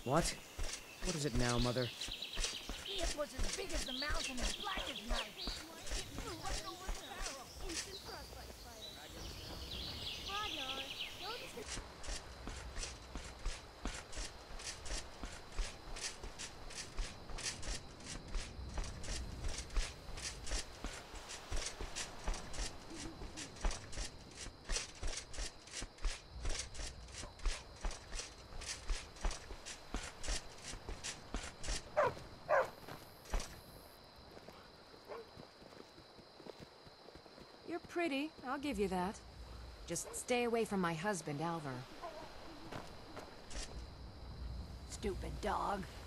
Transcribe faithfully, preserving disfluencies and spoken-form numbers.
What? What is it now, Mother? It was as big as the mountain and black as night. It flew right over the barrel. Instant frostbite spider. Ragnar, notice the... You're pretty, I'll give you that. Just stay away from my husband, Alvar. Stupid dog.